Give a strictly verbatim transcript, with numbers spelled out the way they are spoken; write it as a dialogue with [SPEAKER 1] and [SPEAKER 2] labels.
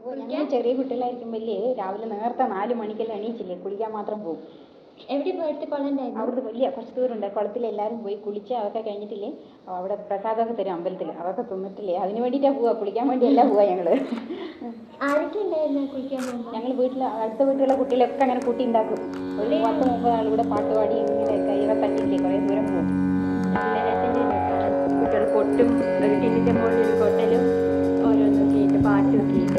[SPEAKER 1] ഞങ്ങൾ ചെറിയ കുട്ടികളായിരിക്കുമ്പോഴേ രാവിലെ നേരത്തെ നാല് മണിക്കെല്ലാം എണീച്ചില്ലേ കുളിക്കാൻ മാത്രം പോകും.
[SPEAKER 2] എവിടെ പോയിട്ട് കുളണ്ടായിരുന്നു?
[SPEAKER 1] അവിടുന്ന് വലിയ കുറച്ച് ദൂരമുണ്ട്. കുളത്തിൽ എല്ലാവരും പോയി കുളിച്ച് അതൊക്കെ കഴിഞ്ഞിട്ടില്ലേ അവിടെ പ്രസാദമൊക്കെ തരും അമ്പലത്തിൽ. അതൊക്കെ തിന്നിട്ടില്ലേ അതിന് വേണ്ടിയിട്ടാണ് പോവുക, കുളിക്കാൻ വേണ്ടിയല്ല പോവുക ഞങ്ങള്.
[SPEAKER 2] ആരൊക്കെ ഉണ്ടായിരുന്നു കുളിക്കാൻ പോകുമ്പോൾ?
[SPEAKER 1] ഞങ്ങൾ വീട്ടിൽ അടുത്ത വീട്ടിലുള്ള കുട്ടികളൊക്കെ അങ്ങനെ കൂട്ടി ഉണ്ടാക്കും. ഒരു പത്ത് മുപ്പത് ആളുകൂടെ പാട്ടുപാടി ഇങ്ങനെ കൈയൊക്കെ തട്ടിയില്ലേ കുറേ ദൂരം പോകും.
[SPEAKER 3] കുട്ടികൾ കൊട്ടും ഒരു ടിന്നിൻ്റെ മുകളിൽ ഒരു കൊട്ടലും ഓരോന്നൊക്കെ ആയിട്ട് പാട്ടൊക്കെ